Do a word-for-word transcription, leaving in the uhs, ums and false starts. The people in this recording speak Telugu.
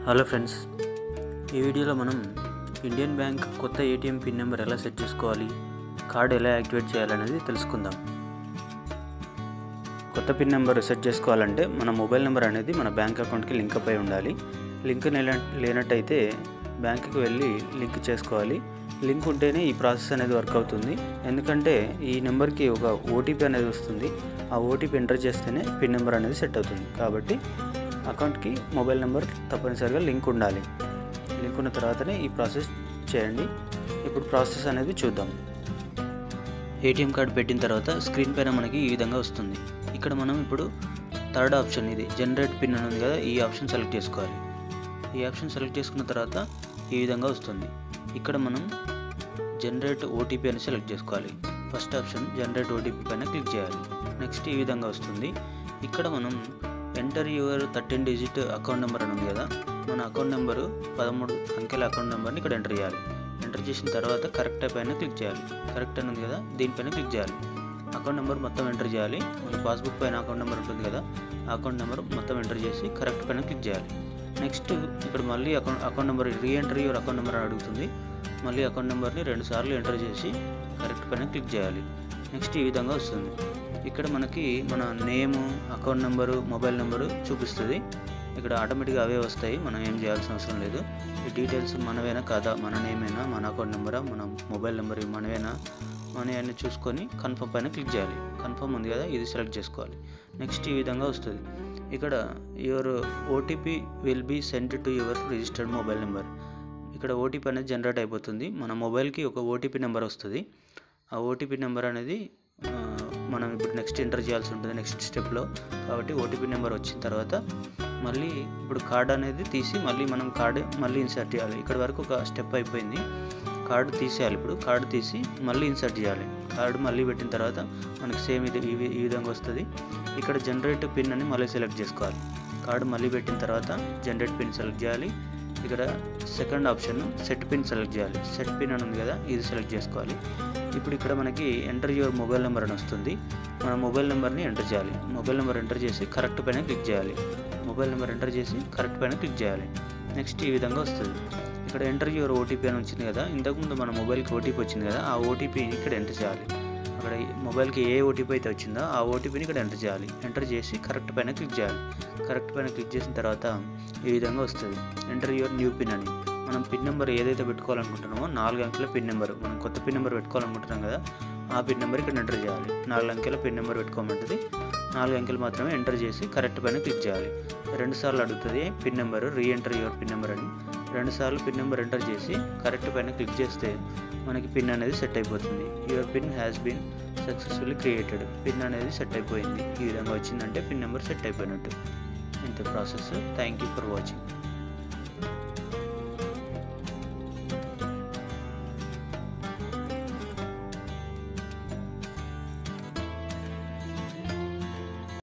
హలో ఫ్రెండ్స్, ఈ వీడియోలో మనం ఇండియన్ బ్యాంక్ కొత్త ఏటీఎం పిన్ నెంబర్ ఎలా సెట్ చేసుకోవాలి, కార్డ్ ఎలా యాక్టివేట్ చేయాలనేది తెలుసుకుందాం. కొత్త పిన్ నెంబర్ సెట్ చేసుకోవాలంటే మన మొబైల్ నెంబర్ అనేది మన బ్యాంక్ అకౌంట్కి లింక్ అయి ఉండాలి. లింక్ లేనట్టయితే బ్యాంకుకి వెళ్ళి లింక్ చేసుకోవాలి. లింక్ ఉంటేనే ఈ ప్రాసెస్ అనేది వర్క్ అవుతుంది. ఎందుకంటే ఈ నెంబర్కి ఒక ఓటీపీ అనేది వస్తుంది. ఆ ఓటీపీ ఎంటర్ చేస్తేనే పిన్ నెంబర్ అనేది సెట్ అవుతుంది. కాబట్టి అకౌంట్కి మొబైల్ నెంబర్ తప్పనిసరిగా లింక్ ఉండాలి. లింక్ ఉన్న తర్వాతనే ఈ ప్రాసెస్ చేయండి. ఇప్పుడు ప్రాసెస్ అనేది చూద్దాం. ఏటీఎం కార్డ్ పెట్టిన తర్వాత స్క్రీన్ పైన మనకి ఈ విధంగా వస్తుంది. ఇక్కడ మనం ఇప్పుడు థర్డ్ ఆప్షన్, ఇది జనరేట్ పిన్ అని ఉంది కదా, ఈ ఆప్షన్ సెలెక్ట్ చేసుకోవాలి. ఈ ఆప్షన్ సెలెక్ట్ చేసుకున్న తర్వాత ఈ విధంగా వస్తుంది. ఇక్కడ మనం జనరేట్ ఓటీపీ అని సెలెక్ట్ చేసుకోవాలి. ఫస్ట్ ఆప్షన్ జనరేట్ ఓటీపీ పైన క్లిక్ చేయాలి. నెక్స్ట్ ఈ విధంగా వస్తుంది. ఇక్కడ మనం enter your thirteen digit account number అని ఉంది కదా, మన అకౌంట్ నెంబరు పదమూడు అంకెల అకౌంట్ నెంబర్ని ఇక్కడ ఎంటర్ చేయాలి. ఎంటర్ చేసిన తర్వాత కరెక్ట్ పైన క్లిక్ చేయాలి. కరెక్ట్ అని ఉంది కదా, దీనిపైన క్లిక్ చేయాలి. అకౌంట్ నెంబర్ మొత్తం ఎంటర్ చేయాలి. మన పాస్బుక్ పైన అకౌంట్ నెంబర్ ఉంటుంది కదా, ఆ అకౌంట్ నెంబర్ మొత్తం ఎంటర్ చేసి కరెక్ట్ పైన క్లిక్ చేయాలి. నెక్స్ట్ ఇక్కడ మళ్ళీ account account number reenter your account number అని అడుగుతుంది. మళ్ళీ అకౌంట్ నెంబర్ని రెండు సార్లు ఎంటర్ చేసి కరెక్ట్ పైన క్లిక్ చేయాలి. నెక్స్ట్ ఈ విధంగా వస్తుంది. ఇక్కడ మనకి మన name, account number, mobile number చూపిస్తుంది. ఇక్కడ ఆటోమేటిక్గా అవే వస్తాయి, మనం ఏం చేయాల్సిన అవసరం లేదు. ఈ డీటెయిల్స్ మనవేనా కాదా, మన నేమేనా, మన అకౌంట్ నెంబరా, మన మొబైల్ నెంబర్ మనవేనా, మన అన్నీ చూసుకొని కన్ఫర్మ్ పైన క్లిక్ చేయాలి. కన్ఫర్మ్ ఉంది కదా, ఇది సెలెక్ట్ చేసుకోవాలి. నెక్స్ట్ ఈ విధంగా వస్తుంది. ఇక్కడ your OTP will be send to your registered mobile number. ఇక్కడ ఓటీపీ అనేది జనరేట్ అయిపోతుంది. మన మొబైల్కి ఒక ఓటీపీ నెంబర్ వస్తుంది. ఆ ఓటీపీ నెంబర్ అనేది మనం ఇప్పుడు నెక్స్ట్ ఎంటర్ చేయాల్సి ఉంటుంది నెక్స్ట్ స్టెప్లో. కాబట్టి ఓటీపీ నెంబర్ వచ్చిన తర్వాత మళ్ళీ ఇప్పుడు కార్డ్ అనేది తీసి మళ్ళీ మనం కార్డు మళ్ళీ ఇన్సర్ట్ చేయాలి. ఇక్కడ వరకు ఒక స్టెప్ అయిపోయింది. కార్డు తీసేయాలి. ఇప్పుడు కార్డు తీసి మళ్ళీ ఇన్సర్ట్ చేయాలి. కార్డు మళ్ళీ పెట్టిన తర్వాత మనకి సేమ్ ఇది ఈ విధంగా వస్తుంది. ఇక్కడ జనరేట్ పిన్ అని మళ్ళీ సెలెక్ట్ చేసుకోవాలి. కార్డు మళ్ళీ పెట్టిన తర్వాత జనరేట్ పిన్ సెలెక్ట్ చేయాలి. ఇక్కడ second option set pin select చేయాలి. సెట్ పిన్ అని ఉంది కదా, ఇది సెలెక్ట్ చేసుకోవాలి. ఇప్పుడు ఇక్కడ మనకి ఎంటర్ యువర్ మొబైల్ నెంబర్ అని వస్తుంది. మన మొబైల్ నెంబర్ని ఎంటర్ చేయాలి. మొబైల్ నెంబర్ ఎంటర్ చేసి కరెక్ట్ పైన క్లిక్ చేయాలి. మొబైల్ నెంబర్ ఎంటర్ చేసి కరెక్ట్ పైన క్లిక్ చేయాలి. నెక్స్ట్ ఈ విధంగా వస్తుంది. ఇక్కడ ఎంటర్ యువర్ ఓటీపీ అని వచ్చింది కదా, ఇంతకుముందు మన మొబైల్కి ఓటీపీ వచ్చింది కదా, ఆ ఓటీపీని ఇక్కడ ఎంటర్ చేయాలి. అక్కడ మొబైల్కి ఏ ఓటీపీ అయితే వచ్చిందో ఆ ఓటీపీని ఇక్కడ ఎంటర్ చేయాలి. ఎంటర్ చేసి కరెక్ట్ పైన క్లిక్ చేయాలి. కరెక్ట్ పైన క్లిక్ చేసిన తర్వాత ఈ విధంగా వస్తుంది. ఎంటర్ యువర్ న్యూ పిన్ అని. మనం పిన్ నెంబర్ ఏదైతే పెట్టుకోవాలనుకుంటున్నామో నాలుగు అంకెల పిన్ నెంబర్, మనం కొత్త పిన్ నెంబర్ పెట్టుకోవాలనుకుంటున్నాం కదా, ఆ పిన్ నెంబర్ ఇక్కడ ఎంటర్ చేయాలి. నాలుగు అంకెల పిన్ నెంబర్ పెట్టుకోమంటుంది. నాలుగు అంకెలు మాత్రమే ఎంటర్ చేసి కరెక్ట్ పైన క్లిక్ చేయాలి. రెండు సార్లు అడుగుతుంది pin number, reenter your pin number అని. రెండు సార్లు పిన్ నెంబర్ ఎంటర్ చేసి కరెక్ట్ పైన క్లిక్ చేస్తే మనకి పిన్ అనేది సెట్ అయిపోతుంది. Your pin has been successfully created. Pin అనేది సెట్ అయిపోయింది. ఈ విధంగా వచ్చిందంటే పిన్ నెంబర్ సెట్ అయిపోయినట్టు. ఇంత process. Thank you for watching.